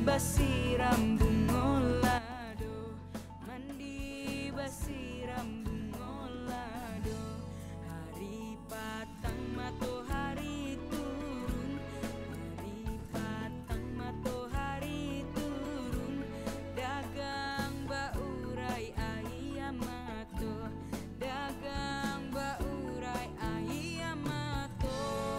basiram bungolado, mandi basiram bungolado. Hari patang matahari turun, hari patang matahari turun. Dagang baurai ayam mato, dagang baurai ayam mato.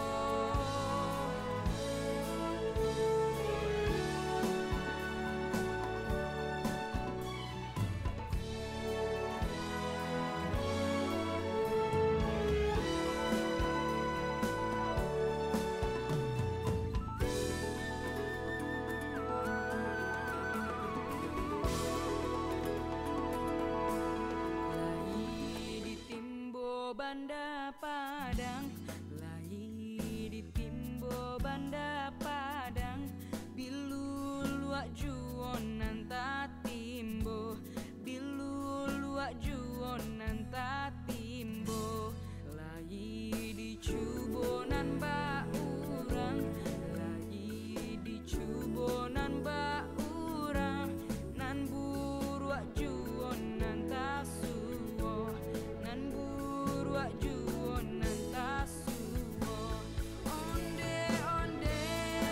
Banda Padang, lai di timbo Banda Padang, bilu luak juon nanta timbo, bilu luak juon nanta timbo, lai di cubonan ba urang, lai di cubonan ba urang, nan buruak juon nanta suwo, nan buruak juon nanta suwo. Onde onde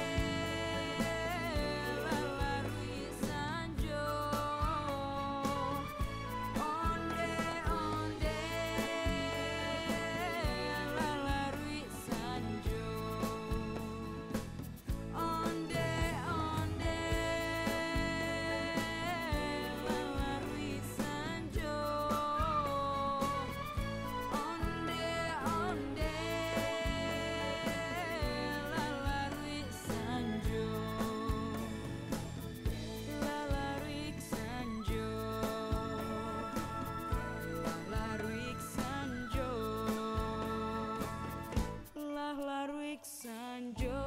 lalarui sanjo, onde onde lalarui sanjo, onde onde lalarui sanjo, onde onde lalarui sanjo, lalarui sanjo, lalarui sanjo, lalarui sanjo.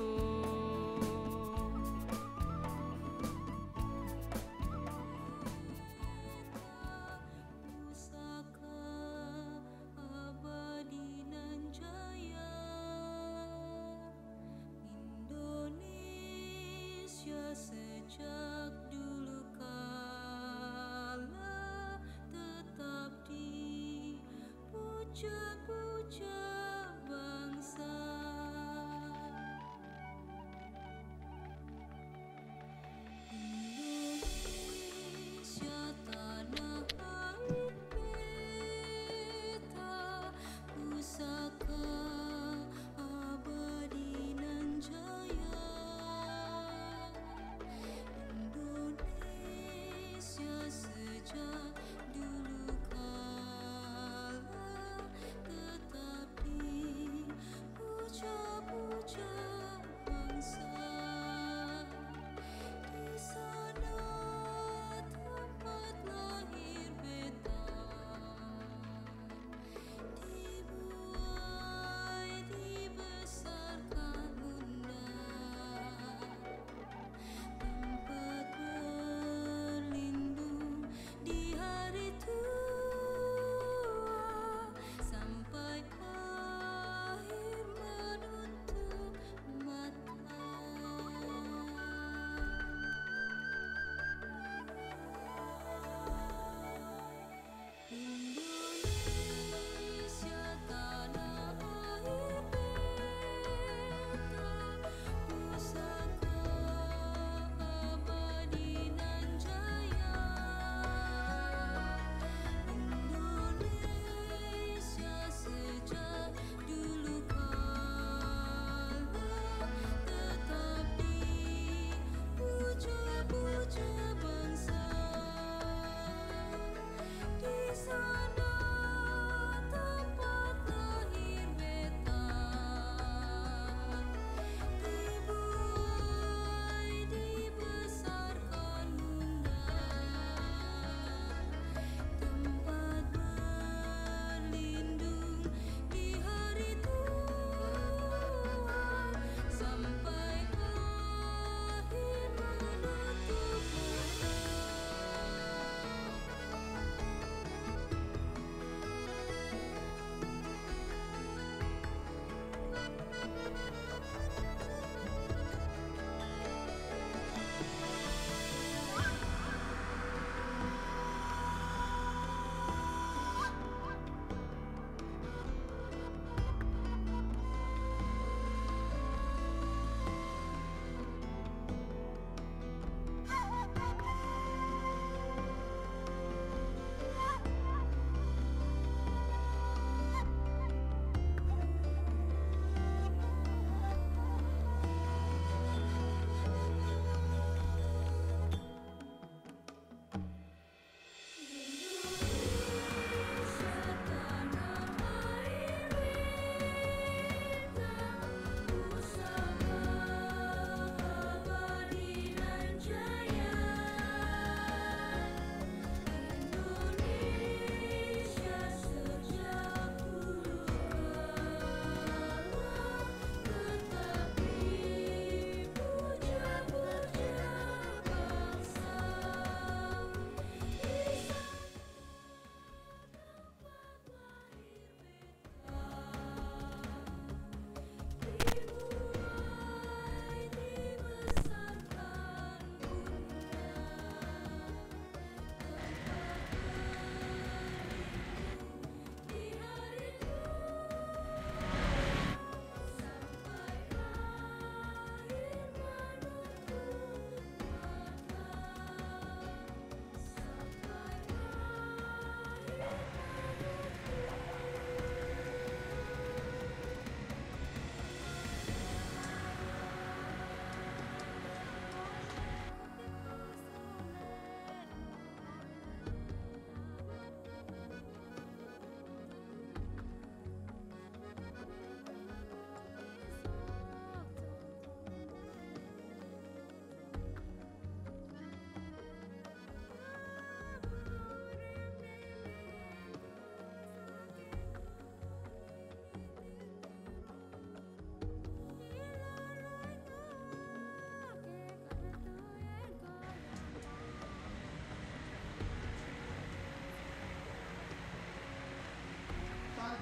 Pusaka abadi nan jaya, Indonesia sejak dulu kala tetap dipuja-puja bangsa. Indonesia tanah air beta, pusaka abadi nan jaya. Indonesia sejak dulu kala tetap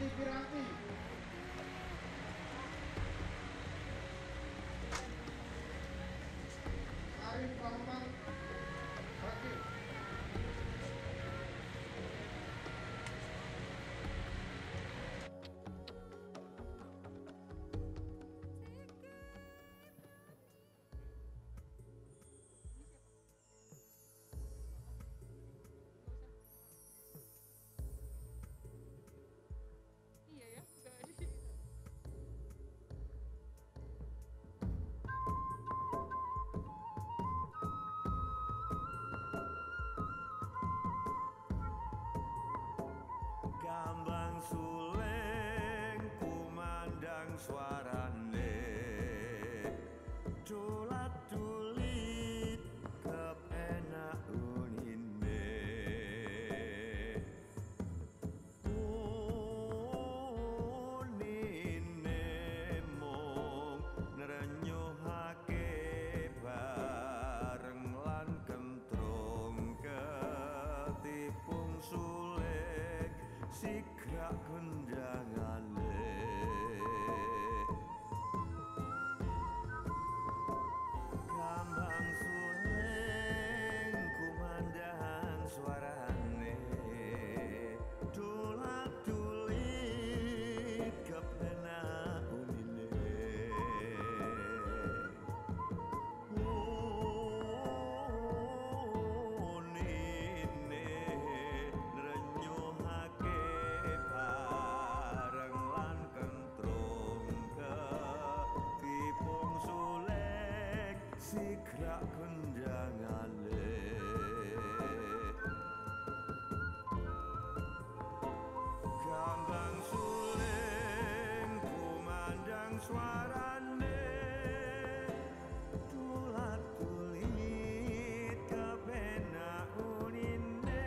Piranti. Arif Bambang Bakir. Iya ya, gak ada. Gambang suleng kumandang suarane dolat dulit kepenak unine unine mung nrenyuhake bareng lan kentrung ketipung sulek sigrak gendangane gambang suleng kumandang suarane dolat dulit kepenak unine unine nrenyuhake bareng lan kentrung ketipung sulek sigrak gendangane gambang suleng kumandang suarane dolat dulit kepenak unine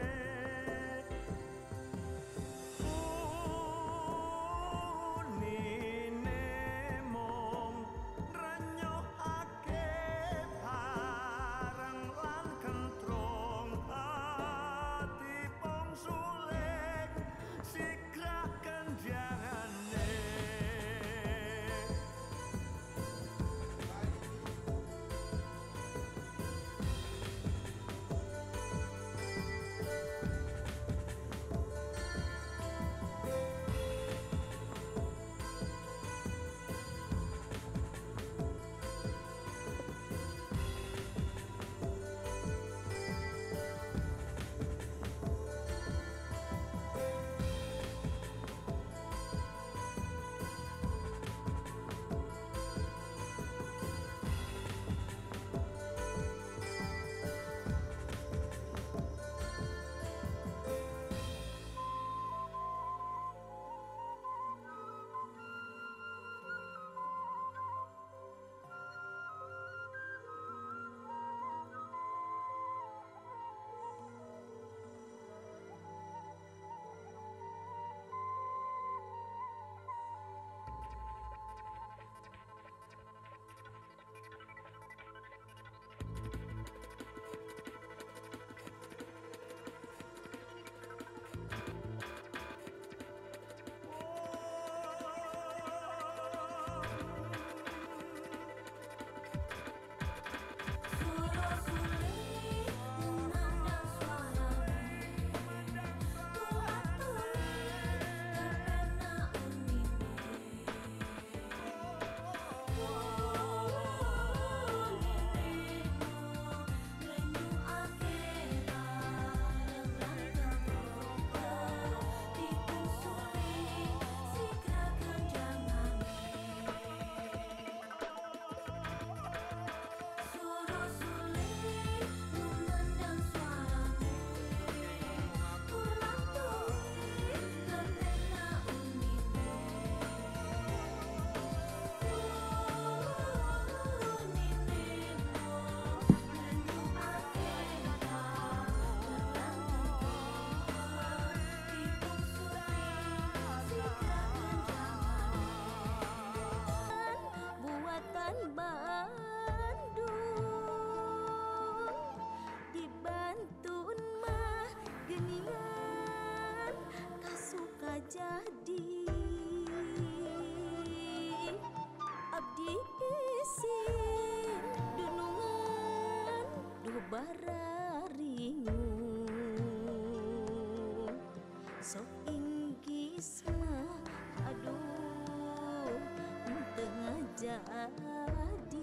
unine mung nrenyuhake bareng lan bararingu sok inggis mah aduh tengah jadi.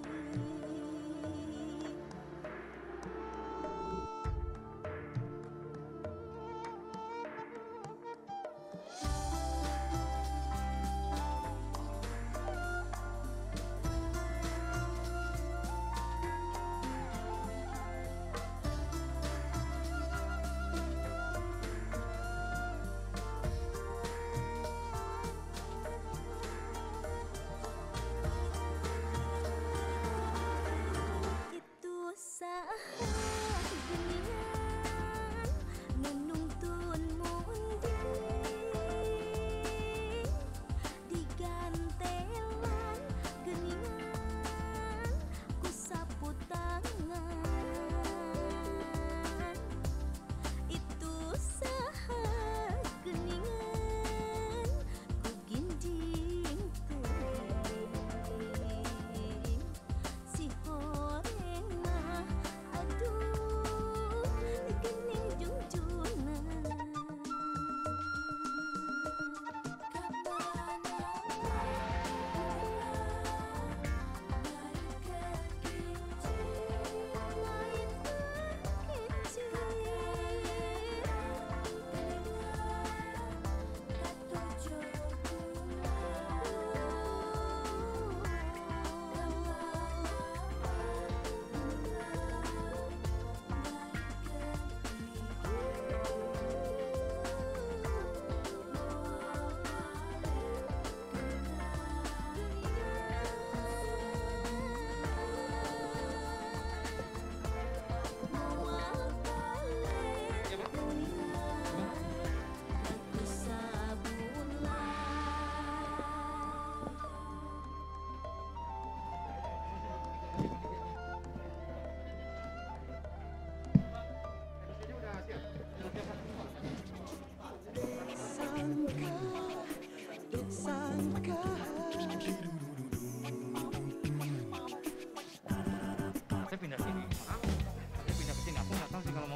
Saya pindah sini, saya pindah ke sini. Aku nggak tahu sih kalau mau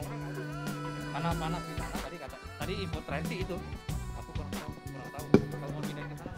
panas di sana. Tadi info terakhir sih itu. Aku kurang tahu. Kalau mau pindah ke sana.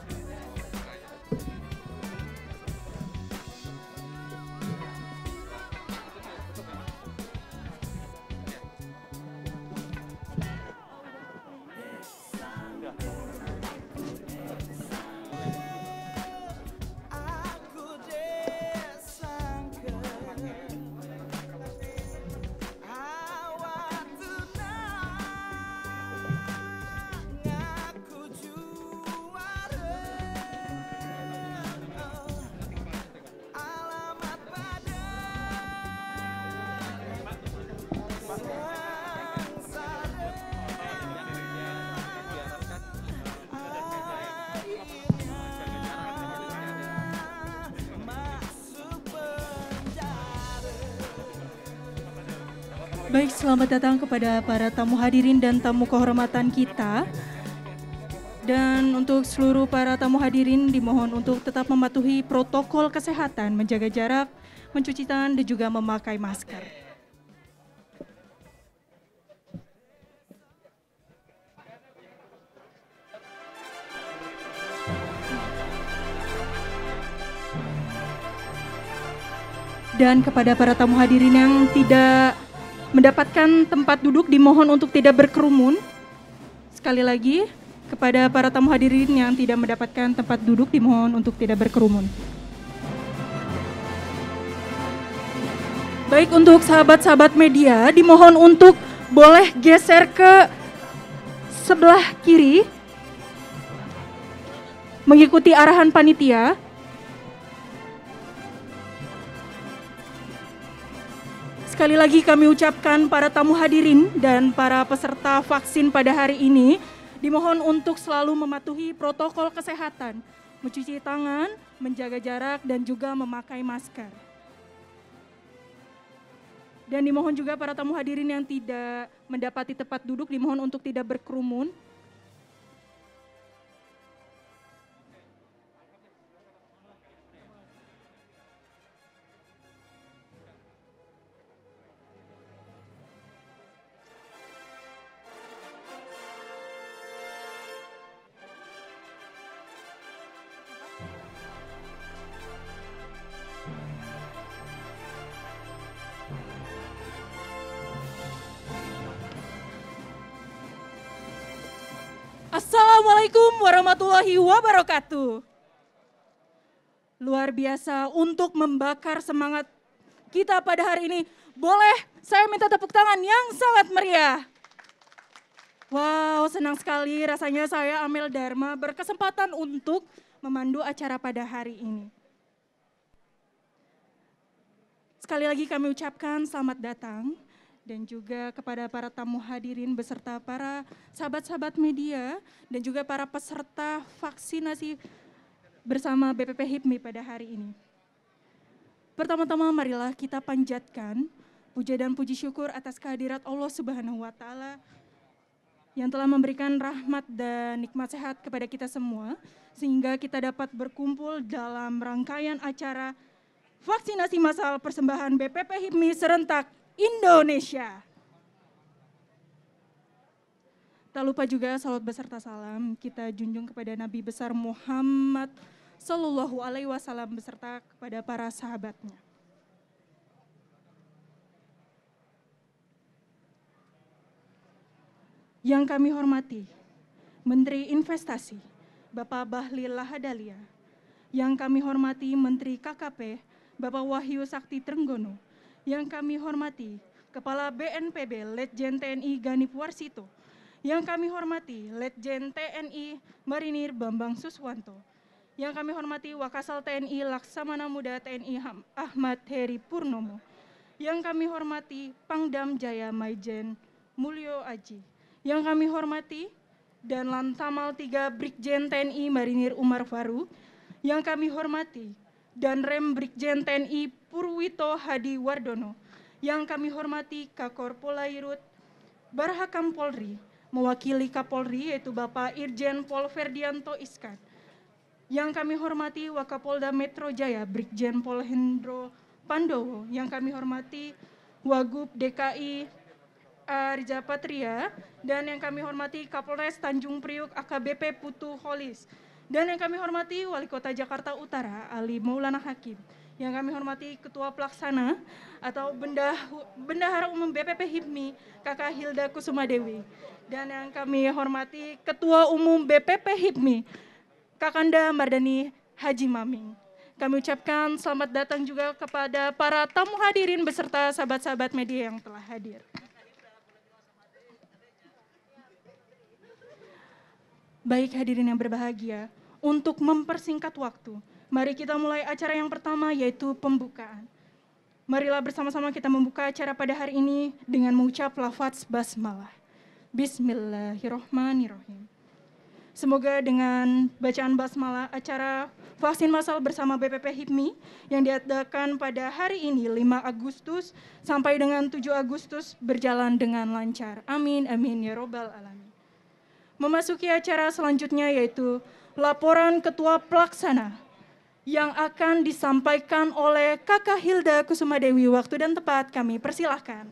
Baik, selamat datang kepada para tamu hadirin dan tamu kehormatan kita. Dan untuk seluruh para tamu hadirin dimohon untuk tetap mematuhi protokol kesehatan, menjaga jarak, mencuci tangan dan juga memakai masker. Dan kepada para tamu hadirin yang tidak mendapatkan tempat duduk dimohon untuk tidak berkerumun. Sekali lagi, kepada para tamu hadirin yang tidak mendapatkan tempat duduk dimohon untuk tidak berkerumun. Baik, untuk sahabat-sahabat media dimohon untuk boleh geser ke sebelah kiri mengikuti arahan panitia. Sekali lagi kami ucapkan para tamu hadirin dan para peserta vaksin pada hari ini dimohon untuk selalu mematuhi protokol kesehatan, mencuci tangan, menjaga jarak dan juga memakai masker. Dan dimohon juga para tamu hadirin yang tidak mendapati tempat duduk dimohon untuk tidak berkerumun. Assalamualaikum warahmatullahi wabarakatuh. Luar biasa untuk membakar semangat kita pada hari ini. Boleh saya minta tepuk tangan yang sangat meriah. Wow, senang sekali rasanya saya Amel Dharma berkesempatan untuk memandu acara pada hari ini. Sekali lagi kami ucapkan selamat datang dan juga kepada para tamu hadirin beserta para sahabat-sahabat media dan juga para peserta vaksinasi bersama BPP HIPMI pada hari ini. Pertama-tama marilah kita panjatkan puja dan puji syukur atas kehadirat Allah Subhanahu wa taala yang telah memberikan rahmat dan nikmat sehat kepada kita semua sehingga kita dapat berkumpul dalam rangkaian acara vaksinasi massal persembahan BPP HIPMI serentak Indonesia. Tak lupa juga salawat beserta salam kita junjung kepada Nabi besar Muhammad Sallallahu Alaihi Wasallam beserta kepada para sahabatnya. Yang kami hormati Menteri Investasi Bapak Bahlil Lahadalia, yang kami hormati Menteri KKP Bapak Wahyu Sakti Trenggono, yang kami hormati Kepala BNPB Letjen TNI Ganip Warsito, yang kami hormati Letjen TNI Marinir Bambang Suswanto, yang kami hormati Wakasal TNI Laksamana Muda TNI Ahmad Heri Purnomo, yang kami hormati Pangdam Jaya Maijen Mulyo Aji, yang kami hormati dan Lantamal 3 Brigjen TNI Marinir Umar Faru, yang kami hormati dan Rem Brigjen TNI Purwito Hadi Wardono, yang kami hormati Kakor Polairut Barhakam Polri, mewakili Kapolri yaitu Bapak Irjen Pol Ferdianto Iskan, yang kami hormati Wakapolda Metro Jaya Brigjen Pol Hendro Pandowo, yang kami hormati Wagub DKI Arja Patria, dan yang kami hormati Kapolres Tanjung Priuk AKBP Putu Holis, dan yang kami hormati Wali Kota Jakarta Utara Ali Maulana Hakim, yang kami hormati Ketua Pelaksana atau Bendahara Umum BPP HIPMI Kakak Hilda Kusumadewi, dan yang kami hormati Ketua Umum BPP HIPMI Kakanda Mardani Haji Maming. Kami ucapkan selamat datang juga kepada para tamu hadirin beserta sahabat-sahabat media yang telah hadir. Baik hadirin yang berbahagia, untuk mempersingkat waktu, mari kita mulai acara yang pertama yaitu pembukaan. Marilah bersama-sama kita membuka acara pada hari ini dengan mengucap lafaz basmalah. Bismillahirrohmanirrohim. Semoga dengan bacaan basmalah acara vaksin massal bersama BPP HIPMI yang diadakan pada hari ini 5 Agustus sampai dengan 7 Agustus berjalan dengan lancar. Amin, amin, ya robbal alamin. Memasuki acara selanjutnya yaitu laporan Ketua Pelaksana yang akan disampaikan oleh Kakak Hilda Kusumadewi. Waktu dan tempat kami persilahkan.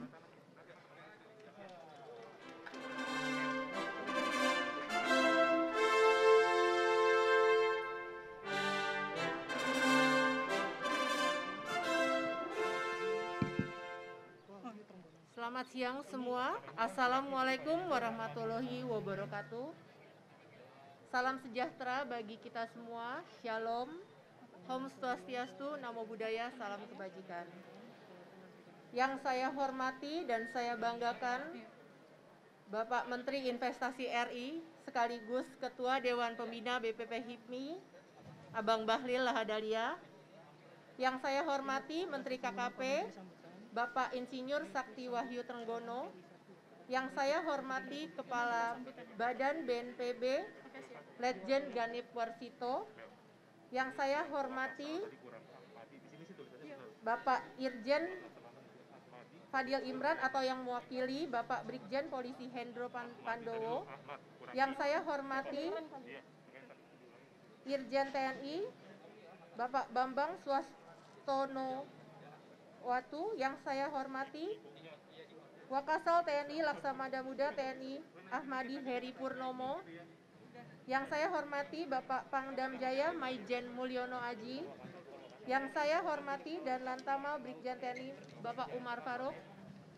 Selamat siang semua. Assalamualaikum warahmatullahi wabarakatuh. Salam sejahtera bagi kita semua. Shalom. Om Swastiastu, Namo Buddhaya, salam kebajikan. Yang saya hormati dan saya banggakan Bapak Menteri Investasi RI sekaligus Ketua Dewan Pembina BPP HIPMI Abang Bahlil Lahadalia. Yang saya hormati Menteri KKP Bapak Insinyur Sakti Wahyu Trenggono, yang saya hormati Kepala Badan BNPB Letjen Ganip Warsito, yang saya hormati Bapak Irjen Fadil Imran atau yang mewakili Bapak Brigjen Polisi Hendro Pandowo, yang saya hormati Irjen TNI Bapak Bambang Swastono Watu, yang saya hormati Wakasal TNI Laksamana Muda TNI Ahmadi Heri Purnomo, yang saya hormati Bapak Pangdam Jaya Maijen Mulyono Aji, yang saya hormati dan Lantamal Brigjen TNI Bapak Umar Faruk,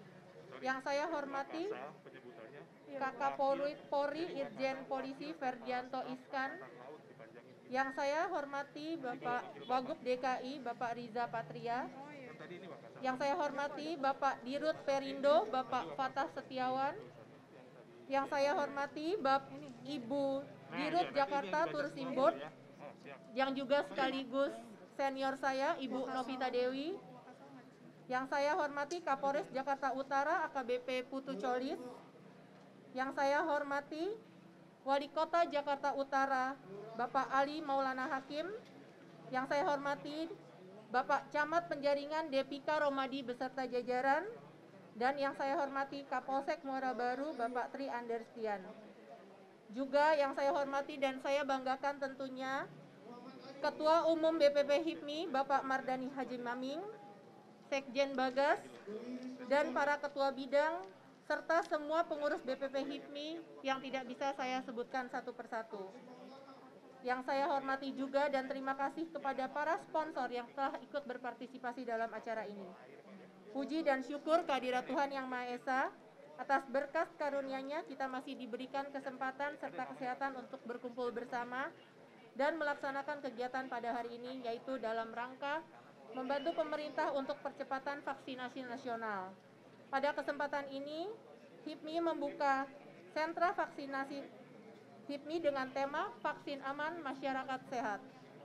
Yang saya hormati Kakak Polri Irjen Polisi Ferdianto Iskan. Yang saya hormati Bapak Wagub DKI Bapak Riza Patria. Yang saya hormati Bapak Dirut Perindo Bapak Fatah Setiawan. Yang saya hormati Ibu Dirut Jakarta Tourism Board, yang juga sekaligus senior saya Ibu Novita Dewi. Yang saya hormati Kapolres Jakarta Utara AKBP Putu Colis. Yang saya hormati Wali Kota Jakarta Utara Bapak Ali Maulana Hakim. Yang saya hormati Bapak Camat Penjaringan Depika Romadi beserta jajaran. Dan yang saya hormati Kapolsek Muara Baru Bapak Tri Anderstian. Juga yang saya hormati dan saya banggakan tentunya Ketua Umum BPP HIPMI Bapak Mardani Haji Maming, Sekjen Bagas, dan para ketua bidang serta semua pengurus BPP HIPMI yang tidak bisa saya sebutkan satu persatu. Yang saya hormati juga dan terima kasih kepada para sponsor yang telah ikut berpartisipasi dalam acara ini. Puji dan syukur kehadirat Tuhan Yang Maha Esa, atas berkat karunia-Nya kita masih diberikan kesempatan serta kesehatan untuk berkumpul bersama dan melaksanakan kegiatan pada hari ini, yaitu dalam rangka membantu pemerintah untuk percepatan vaksinasi nasional. Pada kesempatan ini, HIPMI membuka sentra vaksinasi HIPMI dengan tema Vaksin Aman Masyarakat Sehat.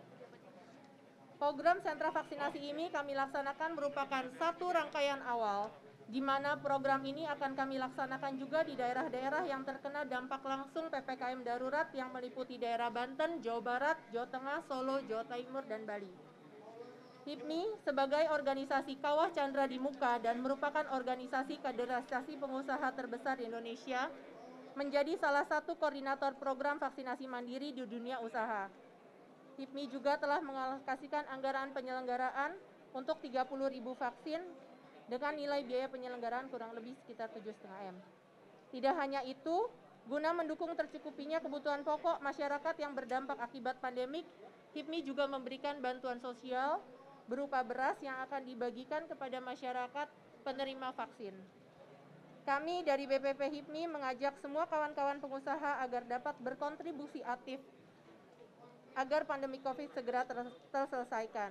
Program sentra vaksinasi ini kami laksanakan merupakan satu rangkaian awal, di mana program ini akan kami laksanakan juga di daerah-daerah yang terkena dampak langsung PPKM darurat yang meliputi daerah Banten, Jawa Barat, Jawa Tengah, Solo, Jawa Timur, dan Bali. HIPMI sebagai organisasi kawah candra di muka dan merupakan organisasi kaderisasi pengusaha terbesar di Indonesia, menjadi salah satu koordinator program vaksinasi mandiri di dunia usaha. HIPMI juga telah mengalokasikan anggaran penyelenggaraan untuk 30.000 vaksin dengan nilai biaya penyelenggaraan kurang lebih sekitar 7,5 M. Tidak hanya itu, guna mendukung tercukupinya kebutuhan pokok masyarakat yang berdampak akibat pandemik, HIPMI juga memberikan bantuan sosial berupa beras yang akan dibagikan kepada masyarakat penerima vaksin. Kami dari BPP HIPMI mengajak semua kawan-kawan pengusaha agar dapat berkontribusi aktif agar pandemi COVID segera terselesaikan.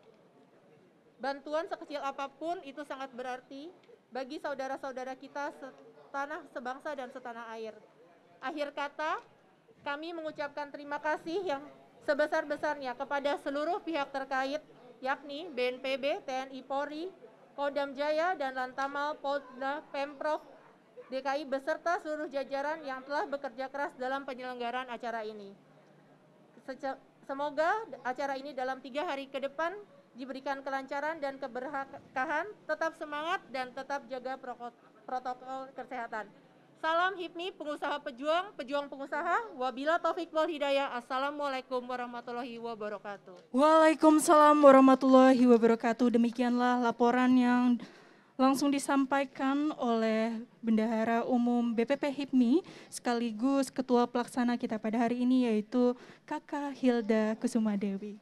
Bantuan sekecil apapun itu sangat berarti bagi saudara-saudara kita setanah, sebangsa, dan setanah air. Akhir kata, kami mengucapkan terima kasih yang sebesar-besarnya kepada seluruh pihak terkait, yakni BNPB, TNI Polri, Kodam Jaya, dan Lantamal, Polda, Pemprov DKI beserta seluruh jajaran yang telah bekerja keras dalam penyelenggaraan acara ini. Semoga acara ini dalam 3 hari ke depan diberikan kelancaran dan keberkahan, tetap semangat dan tetap jaga protokol kesehatan. Salam HIPMI, pengusaha pejuang, pejuang pengusaha. Wabila taufik wal hidayah. Assalamualaikum warahmatullahi wabarakatuh. Waalaikumsalam warahmatullahi wabarakatuh. Demikianlah laporan yang langsung disampaikan oleh Bendahara Umum BPP HIPMI sekaligus Ketua Pelaksana kita pada hari ini, yaitu Kakak Hilda Kusuma Dewi.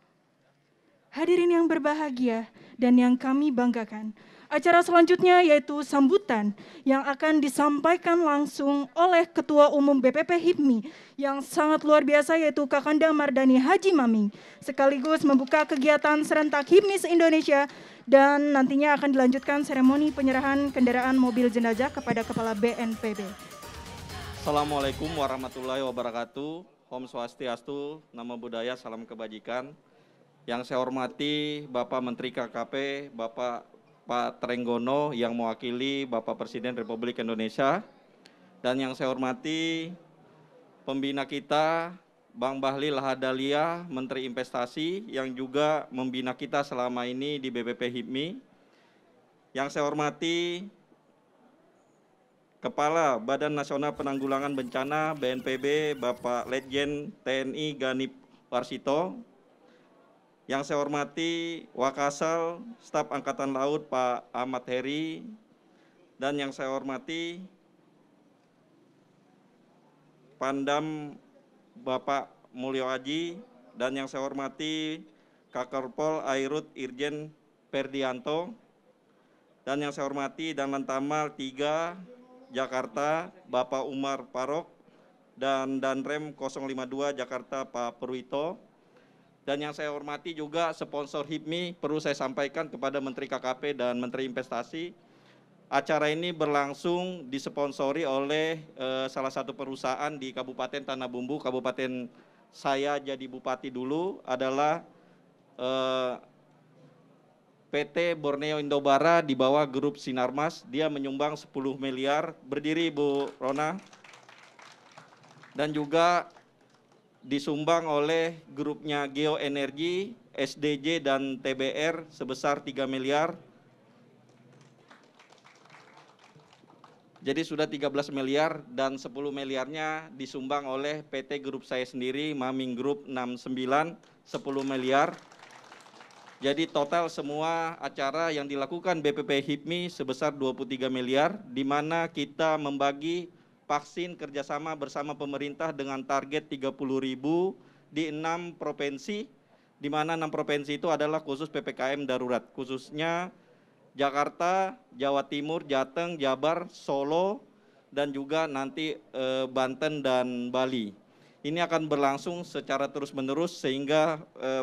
Hadirin yang berbahagia dan yang kami banggakan, acara selanjutnya yaitu sambutan yang akan disampaikan langsung oleh Ketua Umum BPP HIPMI yang sangat luar biasa, yaitu Kakanda Mardani Haji Maming, sekaligus membuka kegiatan serentak HIPMI se-Indonesia, dan nantinya akan dilanjutkan seremoni penyerahan kendaraan mobil jenazah kepada Kepala BNPB. Assalamualaikum warahmatullahi wabarakatuh. Om Swastiastu, Namo Buddhaya, salam kebajikan. Yang saya hormati Bapak Menteri KKP, Bapak Pak Trenggono yang mewakili Bapak Presiden Republik Indonesia. Dan yang saya hormati pembina kita, Bang Bahlil Lahadalia, Menteri Investasi yang juga membina kita selama ini di BPP HIPMI. Yang saya hormati Kepala Badan Nasional Penanggulangan Bencana BNPB, Bapak Letjen TNI Ganip Warsito. Yang saya hormati Wakasal Staf Angkatan Laut Pak Ahmad Heri, dan yang saya hormati Pandam Bapak Mulyo Aji, dan yang saya hormati Kakorpol Airut Irjen Perdianto, Dan yang saya hormati Danlan Tamal 3 Jakarta Bapak Umar Parok dan Danrem 052 Jakarta Pak Purwito. Dan yang saya hormati juga sponsor HIPMI, perlu saya sampaikan kepada Menteri KKP dan Menteri Investasi. Acara ini berlangsung disponsori oleh salah satu perusahaan di Kabupaten Tanah Bumbu, Kabupaten saya jadi bupati dulu adalah PT Borneo Indobara di bawah grup Sinarmas. Dia menyumbang 10 miliar. Berdiri Bu Rona. Dan juga disumbang oleh grupnya Geoenergi, SDJ dan TBR sebesar 3 miliar. Jadi sudah 13 miliar dan 10 miliarnya disumbang oleh PT Grup saya sendiri, Maming Group 69, 10 miliar. Jadi total semua acara yang dilakukan BPP HIPMI sebesar 23 miliar, di mana kita membagi vaksin kerjasama bersama pemerintah dengan target 30.000 di 6 provinsi, di mana 6 provinsi itu adalah khusus PPKM darurat, khususnya Jakarta, Jawa Timur, Jateng, Jabar, Solo, dan juga nanti Banten dan Bali. Ini akan berlangsung secara terus-menerus sehingga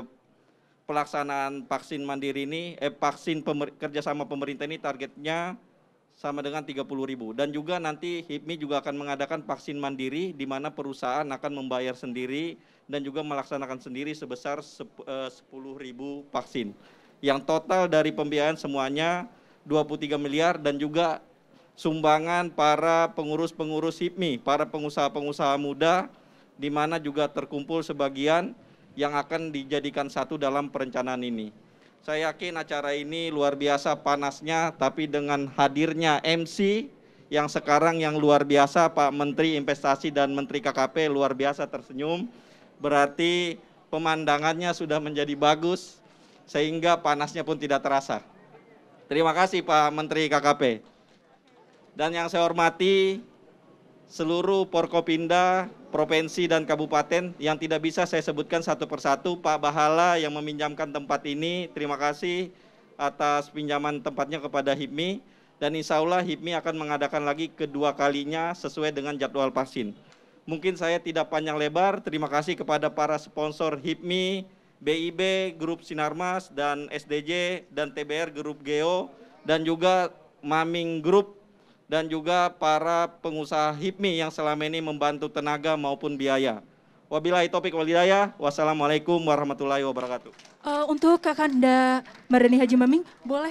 pelaksanaan vaksin mandiri ini, kerjasama pemerintah ini targetnya sama dengan 30.000. Dan juga nanti HIPMI juga akan mengadakan vaksin mandiri di mana perusahaan akan membayar sendiri dan juga melaksanakan sendiri sebesar 10.000 vaksin. Yang total dari pembiayaan semuanya 23 miliar dan juga sumbangan para pengurus-pengurus HIPMI, para pengusaha-pengusaha muda, di mana juga terkumpul sebagian yang akan dijadikan satu dalam perencanaan ini. Saya yakin acara ini luar biasa panasnya, tapi dengan hadirnya MC yang sekarang yang luar biasa, Pak Menteri Investasi dan Menteri KKP luar biasa tersenyum, berarti pemandangannya sudah menjadi bagus, sehingga panasnya pun tidak terasa. Terima kasih Pak Menteri KKP. Dan yang saya hormati seluruh Porkopinda, provinsi dan kabupaten yang tidak bisa saya sebutkan satu persatu. Pak Bahala yang meminjamkan tempat ini, terima kasih atas pinjaman tempatnya kepada HIPMI. Dan insya Allah HIPMI akan mengadakan lagi kedua kalinya sesuai dengan jadwal vaksin. Mungkin saya tidak panjang lebar, terima kasih kepada para sponsor HIPMI, BIB, Grup Sinarmas, dan SDJ, dan TBR, Grup Geo, dan juga Maming Group, dan juga para pengusaha HIPMI yang selama ini membantu tenaga maupun biaya. Wabillahi taufiq wal hidayah. Wassalamualaikum warahmatullahi wabarakatuh. Untuk Kakanda Mardani Haji Maming,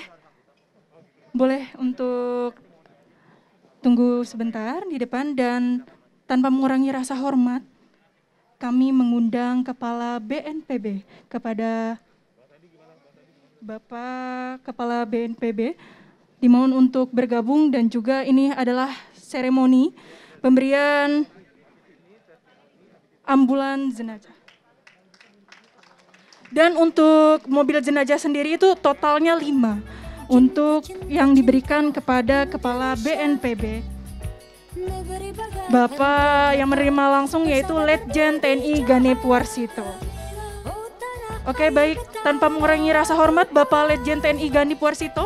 boleh untuk tunggu sebentar di depan, dan tanpa mengurangi rasa hormat, kami mengundang Kepala BNPB kepada Bapak Kepala BNPB dimohon untuk bergabung, dan juga ini adalah seremoni pemberian ambulan jenazah. Dan untuk mobil jenazah sendiri itu totalnya 5 untuk yang diberikan kepada Kepala BNPB. Bapak yang menerima langsung yaitu Letjen TNI Ganep Warsito. Oke, baik, tanpa mengurangi rasa hormat Bapak Letjen TNI Ganep Warsito.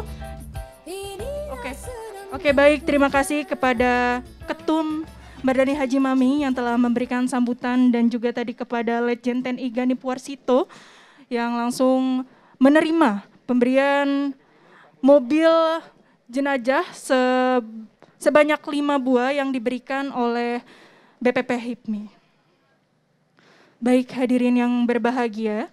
Oke, baik, terima kasih kepada Ketum Mardani Haji Maming yang telah memberikan sambutan, dan juga tadi kepada Letjen TNI Ganep Warsito yang langsung menerima pemberian mobil jenazah sebanyak 5 buah yang diberikan oleh BPP HIPMI. Baik, hadirin yang berbahagia,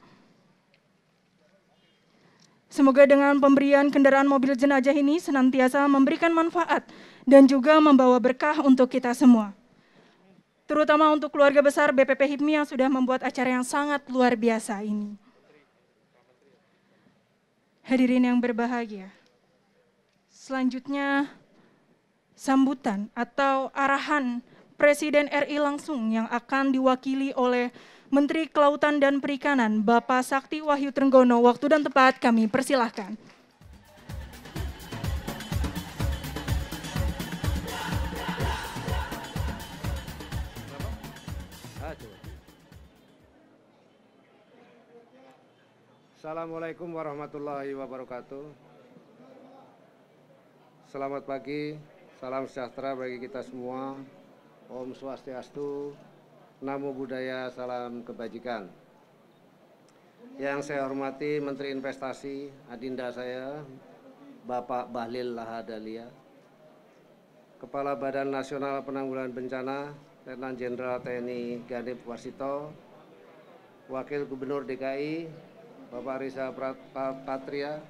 semoga dengan pemberian kendaraan mobil jenazah ini senantiasa memberikan manfaat dan juga membawa berkah untuk kita semua. Terutama untuk keluarga besar BPP HIPMI yang sudah membuat acara yang sangat luar biasa ini. Hadirin yang berbahagia, selanjutnya sambutan atau arahan Presiden RI langsung yang akan diwakili oleh Menteri Kelautan dan Perikanan, Bapak Sakti Wahyu Trenggono. Waktu dan tempat kami persilahkan. Assalamualaikum warahmatullahi wabarakatuh. selamat pagi, salam sejahtera bagi kita semua. Om Swastiastu, Namo Buddhaya, salam kebajikan. Yang saya hormati Menteri Investasi, adinda saya, Bapak Bahlil Lahadalia, Kepala Badan Nasional Penanggulangan Bencana, Letnan Jenderal TNI Ganip Warsito, Wakil Gubernur DKI, Bapak Riza Patria,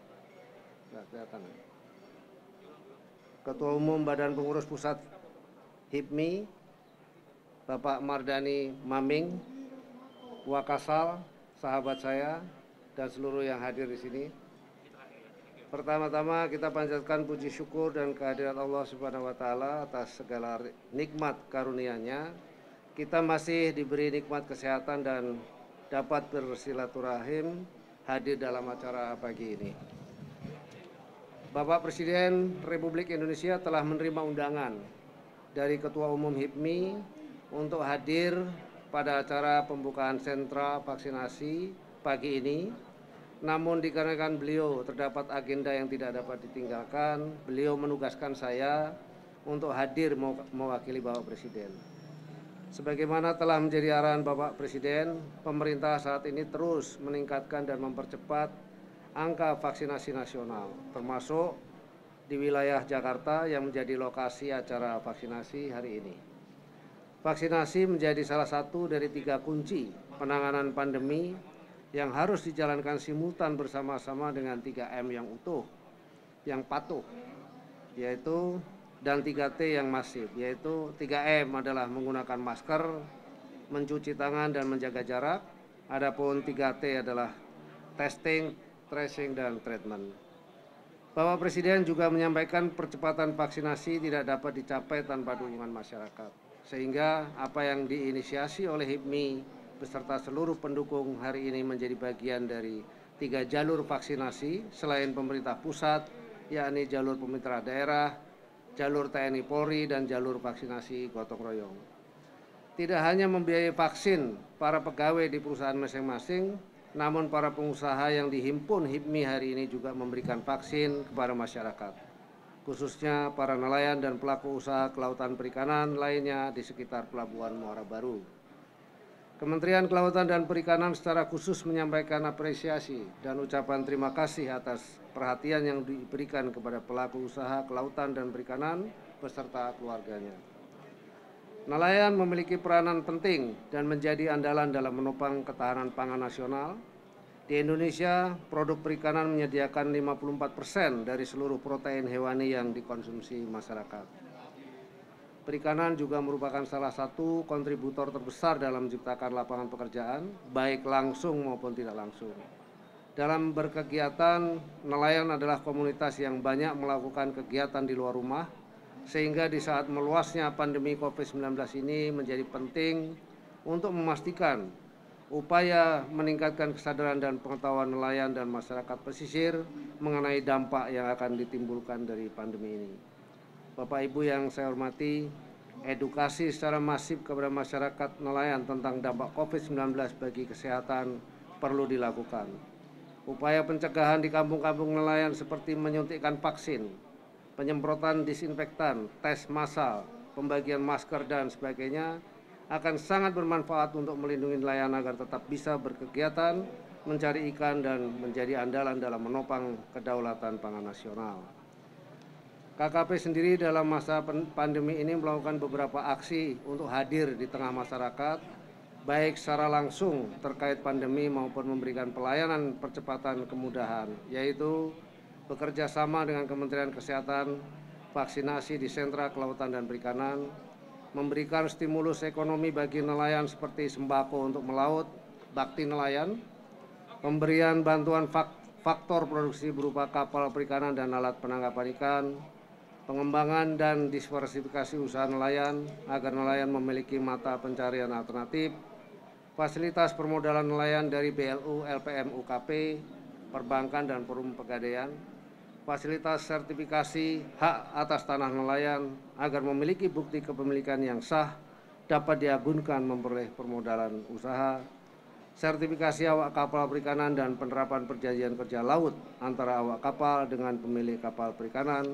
Ketua Umum Badan Pengurus Pusat HIPMI, Bapak Mardani Maming, Wakasal, sahabat saya, dan seluruh yang hadir di sini. Pertama-tama kita panjatkan puji syukur dan kehadirat Allah Subhanahu wa Ta'ala atas segala nikmat karunia-Nya. Kita masih diberi nikmat kesehatan dan dapat bersilaturahim hadir dalam acara pagi ini. Bapak Presiden Republik Indonesia telah menerima undangan dari Ketua Umum HIPMI untuk hadir pada acara pembukaan sentra vaksinasi pagi ini. Namun dikarenakan beliau terdapat agenda yang tidak dapat ditinggalkan, beliau menugaskan saya untuk hadir mewakili Bapak Presiden. Sebagaimana telah menjadi arahan Bapak Presiden, pemerintah saat ini terus meningkatkan dan mempercepat angka vaksinasi nasional, termasuk di wilayah Jakarta yang menjadi lokasi acara vaksinasi hari ini. Vaksinasi menjadi salah satu dari 3 kunci penanganan pandemi yang harus dijalankan simultan bersama-sama dengan 3M yang utuh, yang patuh, yaitu dan 3T yang masif, yaitu 3M adalah menggunakan masker, mencuci tangan dan menjaga jarak, adapun 3T adalah testing, tracing, dan treatment. Bapak Presiden juga menyampaikan percepatan vaksinasi tidak dapat dicapai tanpa dukungan masyarakat, sehingga apa yang diinisiasi oleh HIPMI beserta seluruh pendukung hari ini menjadi bagian dari 3 jalur vaksinasi selain pemerintah pusat, yakni jalur pemerintah daerah, jalur TNI Polri, dan jalur vaksinasi gotong royong. Tidak hanya membiayai vaksin para pegawai di perusahaan masing-masing, namun para pengusaha yang dihimpun HIPMI hari ini juga memberikan vaksin kepada masyarakat, khususnya para nelayan dan pelaku usaha kelautan perikanan lainnya di sekitar Pelabuhan Muara Baru. Kementerian Kelautan dan Perikanan secara khusus menyampaikan apresiasi dan ucapan terima kasih atas perhatian yang diberikan kepada pelaku usaha kelautan dan perikanan beserta keluarganya. Nelayan memiliki peranan penting dan menjadi andalan dalam menopang ketahanan pangan nasional. Di Indonesia, produk perikanan menyediakan 54% dari seluruh protein hewani yang dikonsumsi masyarakat. Perikanan juga merupakan salah satu kontributor terbesar dalam menciptakan lapangan pekerjaan, baik langsung maupun tidak langsung. Dalam berkegiatan, nelayan adalah komunitas yang banyak melakukan kegiatan di luar rumah, sehingga di saat meluasnya pandemi COVID-19 ini menjadi penting untuk memastikan upaya meningkatkan kesadaran dan pengetahuan nelayan dan masyarakat pesisir mengenai dampak yang akan ditimbulkan dari pandemi ini. Bapak Ibu yang saya hormati, edukasi secara masif kepada masyarakat nelayan tentang dampak COVID-19 bagi kesehatan perlu dilakukan. Upaya pencegahan di kampung-kampung nelayan seperti menyuntikkan vaksin, penyemprotan disinfektan, tes massal, pembagian masker, dan sebagainya akan sangat bermanfaat untuk melindungi nelayan agar tetap bisa berkegiatan, mencari ikan, dan menjadi andalan dalam menopang kedaulatan pangan nasional. KKP sendiri dalam masa pandemi ini melakukan beberapa aksi untuk hadir di tengah masyarakat, baik secara langsung terkait pandemi maupun memberikan pelayanan percepatan kemudahan, yaitu bekerja sama dengan Kementerian Kesehatan, vaksinasi di sentra kelautan dan perikanan, memberikan stimulus ekonomi bagi nelayan seperti sembako untuk melaut, bakti nelayan, pemberian bantuan faktor produksi berupa kapal perikanan dan alat penangkapan ikan, pengembangan dan diversifikasi usaha nelayan agar nelayan memiliki mata pencarian alternatif, fasilitas permodalan nelayan dari BLU, LPM, UKP, perbankan, dan forum pegadaian, fasilitas sertifikasi hak atas tanah nelayan agar memiliki bukti kepemilikan yang sah dapat diagunkan memperoleh permodalan usaha, sertifikasi awak kapal perikanan dan penerapan perjanjian kerja laut antara awak kapal dengan pemilik kapal perikanan,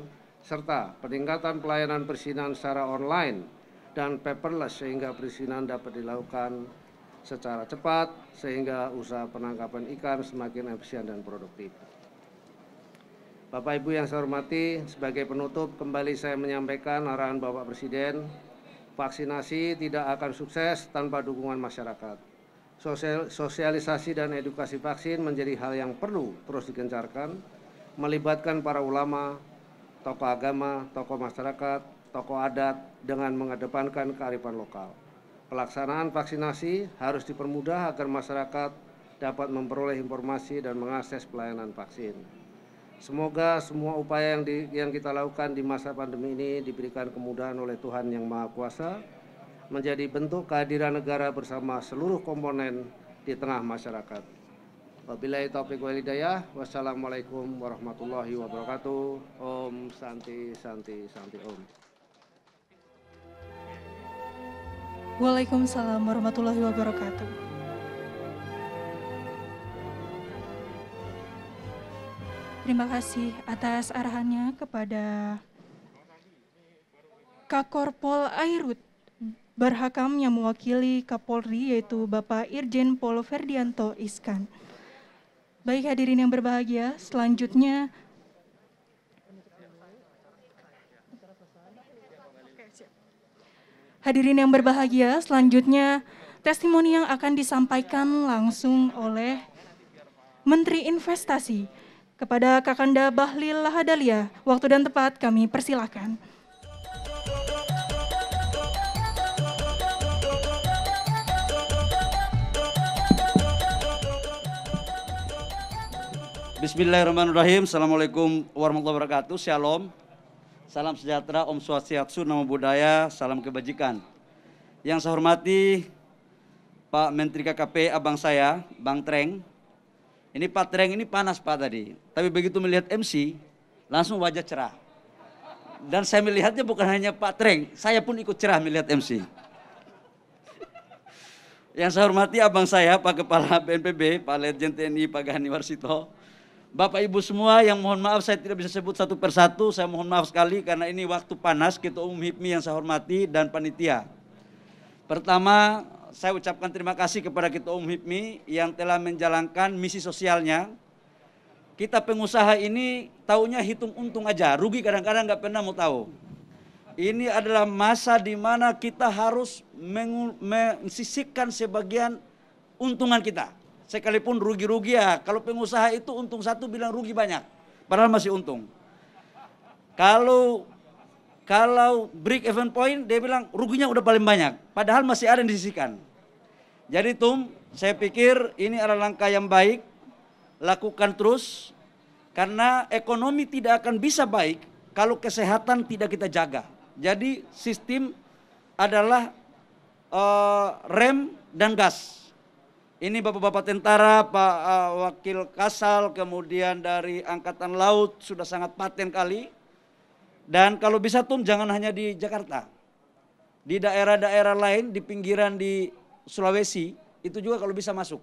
serta peningkatan pelayanan perizinan secara online dan paperless sehingga perizinan dapat dilakukan secara cepat sehingga usaha penangkapan ikan semakin efisien dan produktif. Bapak Ibu yang saya hormati, sebagai penutup kembali saya menyampaikan arahan Bapak Presiden, vaksinasi tidak akan sukses tanpa dukungan masyarakat. Sosialisasi dan edukasi vaksin menjadi hal yang perlu terus digencarkan, melibatkan para ulama, tokoh agama, tokoh masyarakat, tokoh adat dengan mengedepankan kearifan lokal. Pelaksanaan vaksinasi harus dipermudah agar masyarakat dapat memperoleh informasi dan mengakses pelayanan vaksin. Semoga semua upaya yang kita lakukan di masa pandemi ini diberikan kemudahan oleh Tuhan Yang Maha Kuasa, menjadi bentuk kehadiran negara bersama seluruh komponen di tengah masyarakat. Wabillahi taufiq wal hidayah. Wassalamualaikum warahmatullahi wabarakatuh. Om Santi Santi Santi Om. Waalaikumsalam warahmatullahi wabarakatuh. Terima kasih atas arahannya kepada Kakorpol Airut Barhakam yang mewakili Kapolri yaitu Bapak Irjen Pol Ferdianto Iskan. Baik hadirin yang berbahagia, selanjutnya testimoni yang akan disampaikan langsung oleh Menteri Investasi kepada Kakanda Bahlil Lahadalia. Waktu dan tempat kami persilahkan. Bismillahirrahmanirrahim. Assalamualaikum warahmatullahi wabarakatuh. Shalom. Salam sejahtera, Om Swastiastu, Namo Buddhaya, salam kebajikan. Yang saya hormati Pak Menteri KKP, abang saya, Bang Treng. Ini Pak Treng ini panas Pak tadi, tapi begitu melihat MC, langsung wajah cerah. Dan saya melihatnya bukan hanya Pak Treng, saya pun ikut cerah melihat MC. Yang saya hormati abang saya, Pak Kepala BNPB, Pak Letjen TNI, Pak Gani Warsito. Bapak Ibu semua yang mohon maaf saya tidak bisa sebut satu persatu, saya mohon maaf sekali karena ini waktu panas, Ketua Umum HIPMI yang saya hormati dan panitia. Pertama, saya ucapkan terima kasih kepada Ketua Umum HIPMI yang telah menjalankan misi sosialnya. Kita pengusaha ini taunya hitung untung aja, rugi kadang-kadang nggak pernah mau tahu. Ini adalah masa di mana kita harus mensisihkan sebagian untungan kita. Sekalipun rugi-rugi ya, kalau pengusaha itu untung satu bilang rugi banyak, padahal masih untung. Kalau break even point dia bilang ruginya udah paling banyak, padahal masih ada yang disisihkan. Jadi saya pikir ini adalah langkah yang baik, lakukan terus, karena ekonomi tidak akan bisa baik kalau kesehatan tidak kita jaga. Jadi sistem adalah rem dan gas. Ini bapak-bapak tentara, Pak Wakil Kasal, kemudian dari Angkatan Laut sudah sangat paten kali. Dan kalau bisa jangan hanya di Jakarta. Di daerah-daerah lain, di pinggiran di Sulawesi, itu juga kalau bisa masuk.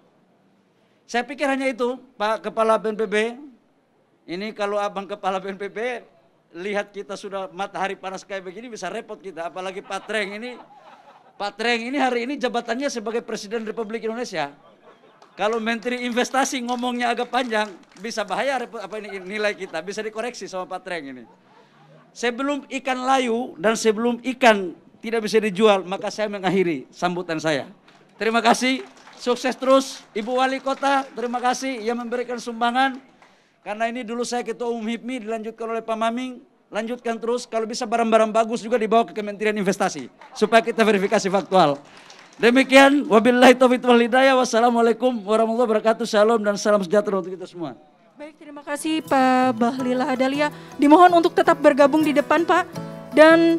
Saya pikir hanya itu, Pak Kepala BNPB. Ini kalau Abang Kepala BNPB, lihat kita sudah matahari panas kayak begini bisa repot kita. Apalagi Pak Treng ini. Pak Treng ini hari ini jabatannya sebagai Presiden Republik Indonesia. Kalau Menteri Investasi ngomongnya agak panjang, bisa bahaya nilai kita, bisa dikoreksi sama Pak Treng ini. Sebelum ikan layu dan sebelum ikan tidak bisa dijual, maka saya mengakhiri sambutan saya. Terima kasih, sukses terus Ibu Wali Kota, terima kasih yang memberikan sumbangan. Karena ini dulu saya Ketua Umum HIPMI, dilanjutkan oleh Pak Maming, lanjutkan terus, kalau bisa barang-barang bagus juga dibawa ke Kementerian Investasi, supaya kita verifikasi faktual. Demikian, wabillahi taufiq wal hidayah, wassalamualaikum warahmatullahi wabarakatuh, shalom dan salam sejahtera untuk kita semua. Baik, terima kasih Pak Bahlil Lahadalia. Dimohon untuk tetap bergabung di depan Pak. Dan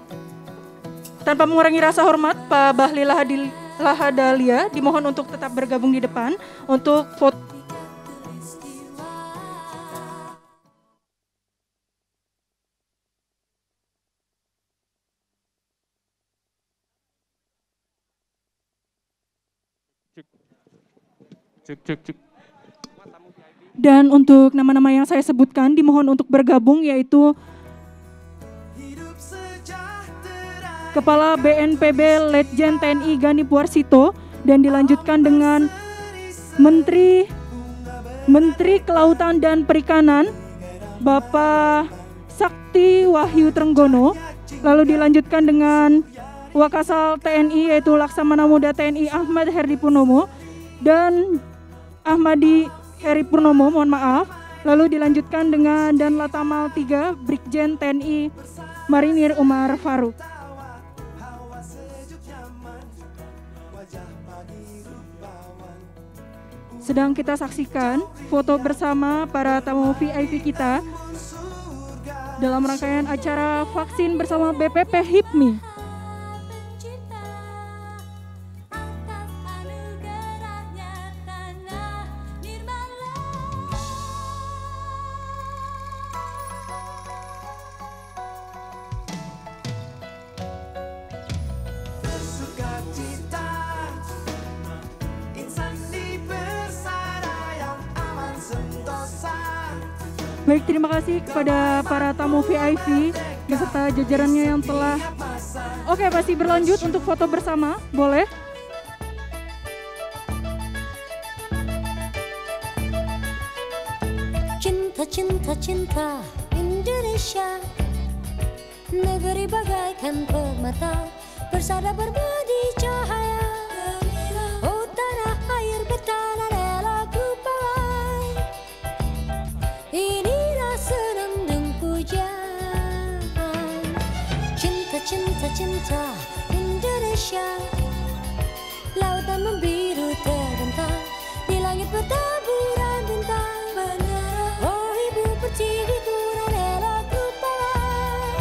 tanpa mengurangi rasa hormat, Pak Bahlil Lahadalia dimohon untuk tetap bergabung di depan untuk foto. Cek. Dan untuk nama-nama yang saya sebutkan dimohon untuk bergabung yaitu Kepala BNPB Letjen TNI Gani Warsito, dan dilanjutkan dengan Menteri Kelautan dan Perikanan Bapak Sakti Wahyu Trenggono, lalu dilanjutkan dengan Wakasal TNI yaitu Laksamana Muda TNI Ahmad Herdi Purnomo dan Ahmadi Heri Purnomo, mohon maaf. Lalu dilanjutkan dengan dan Latamal 3 Brigjen TNI Marinir Umar Faruk. Sedang kita saksikan foto bersama para tamu VIP kita dalam rangkaian acara vaksin bersama BPP HIPMI. Baik, terima kasih kepada para tamu VIP beserta jajarannya yang telah. Oke, masih berlanjut untuk foto bersama, boleh? Cinta, cinta, cinta Indonesia, negeri bagaikan permata, bersada berbudi cahaya. Oh tanah air bertanah rela ku pawai, inilah senandung pujian. Cinta, cinta, cinta Indonesia, lautan membiru terbentang, di langit bertaburan bintang. Oh ibu pertiwiku rela ku pawai,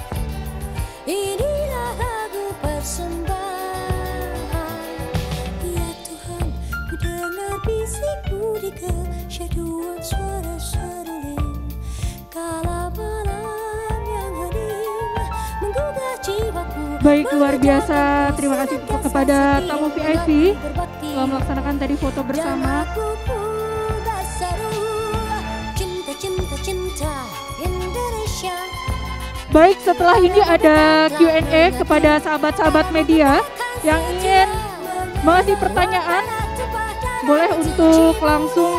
inilah lagu persembahan. Ya Tuhan, ku dengar bisikmu di kesyahduan suara seruling, kala malam yang hening menggugah jiwaku. Baik, luar biasa. Terima kasih kepada tamu VIP telah melaksanakan tadi foto bersama. Cinta, cinta, cinta Indonesia. Baik, setelah ini ada Q&A kepada sahabat-sahabat media yang ingin mengasih pertanyaan, boleh untuk langsung.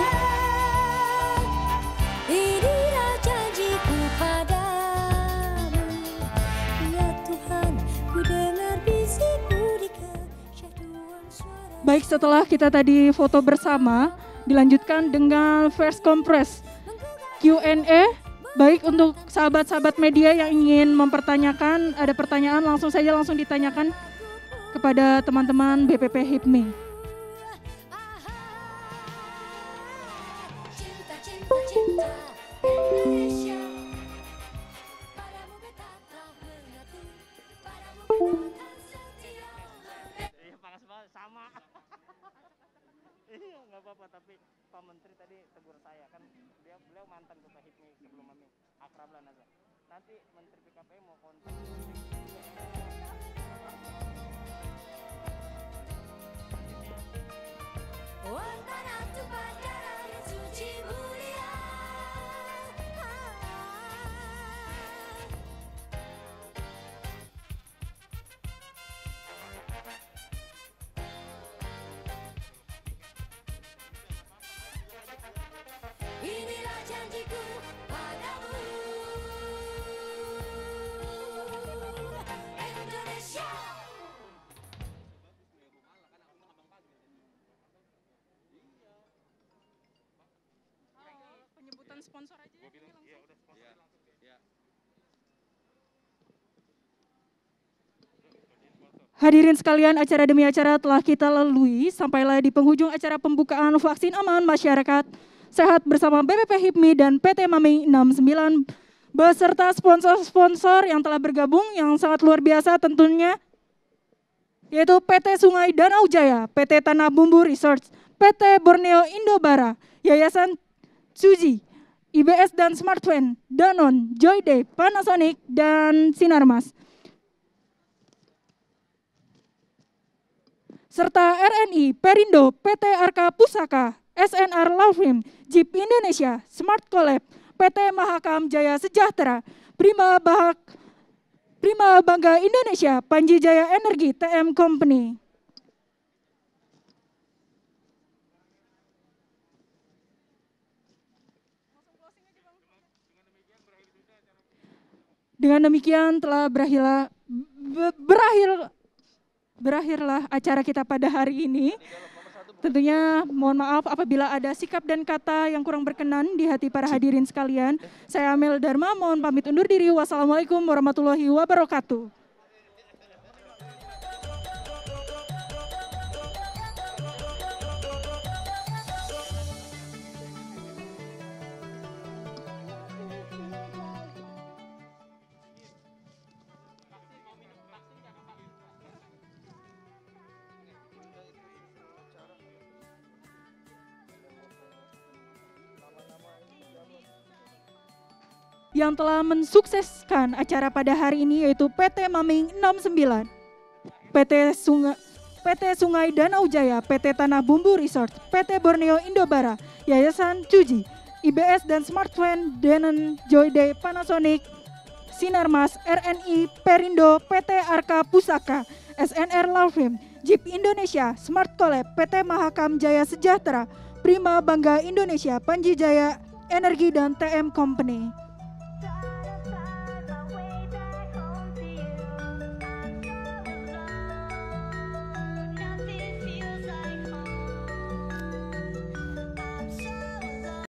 Inilah janjiku padamu, ya Tuhan, ku dengar bisikmu di kesyahduan suara. Baik, setelah kita tadi foto bersama, dilanjutkan dengan first compress Q&A. Baik, untuk sahabat-sahabat media yang ingin mempertanyakan, ada pertanyaan langsung saja langsung ditanyakan kepada teman-teman BPP HIPMI. Cinta, cinta, cinta Indonesia, padamu betapa mengatu, padamu betapa setia. Iya, panas banget sama. Iya, nggak apa-apa, tapi Pak Menteri tadi tegur saya kan, beliau mantan ketua HIPMI sebelum kami akrab lah Nazar. Nanti Menteri PKP mau kontak. Oh tanah tumpah darah yang suci mulia. Inilah janjiku padamu, Indonesia. Penyebutan sponsor aja ya. Hadirin sekalian, acara demi acara telah kita lalui, sampailah di penghujung acara pembukaan vaksin aman masyarakat sehat bersama BPP HIPMI dan PT Mami 69 beserta sponsor-sponsor yang telah bergabung yang sangat luar biasa tentunya, yaitu PT Sungai Danau Jaya, PT Tanah Bumbu Research, PT Borneo Indobara, Yayasan Suji, IBS dan Smartfren, Danon, Joyday, Panasonic, dan Sinarmas. Serta RNI, Perindo, PT Arka Pusaka, SNR Laufim, Jeep Indonesia, Smart Collab, PT Mahakam Jaya Sejahtera, Prima Bahak Prima Bangga Indonesia, Panji Jaya Energi TM Company. Dengan demikian telah berakhirlah acara kita pada hari ini. Tentunya mohon maaf apabila ada sikap dan kata yang kurang berkenan di hati para hadirin sekalian. Saya Amel Dharma, mohon pamit undur diri. Wassalamualaikum warahmatullahi wabarakatuh. Yang telah mensukseskan acara pada hari ini yaitu PT Maming 69, PT Sungai Danau Jaya, PT Tanah Bumbu Resort, PT Borneo Indobara, Yayasan Cuji, IBS dan Smartfren, Denon, Joyday, Panasonic, Sinarmas, RNI, Perindo, PT Arka Pusaka, SNR Laufim, Jeep Indonesia, Smart Collab, PT Mahakam Jaya Sejahtera, Prima Bangga Indonesia, Panji Jaya Energi dan TM Company.